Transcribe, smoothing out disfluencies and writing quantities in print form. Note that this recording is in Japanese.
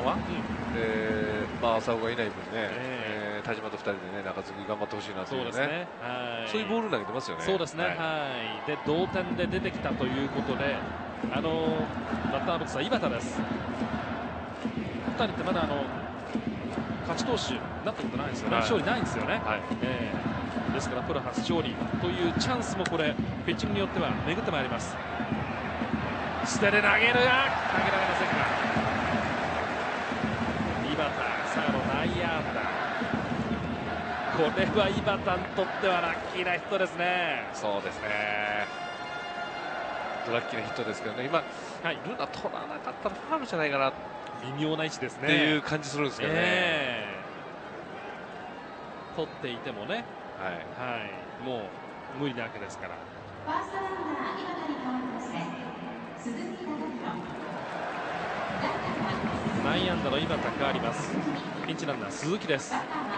間、浅尾がいない分ね、田島と2人でね、中継ぎ頑張ってほしいなというね、そういうボール投げてますよね。 そうですね。で、同点で出てきたということで、バッターボックスは井端です。2人ってまだ勝ち投手になったことないですよね。勝利ないんですよね。ですからプロ初勝利というチャンスもこれピッチングによっては巡ってまいります。捨てで投げるが投げられませんか。井端、サード内野安打。これは井端にとってはラッキーなヒットですね。 そうですね。ラッキーなヒットですけどね。今、ルナ取らなかったらファウルじゃないかな。 微妙な位置ですね。 っていう感じするんですけどね。 取っていてもね。もう無理なわけですから。内野安打の井端変わります。ピンチランナー鈴木です。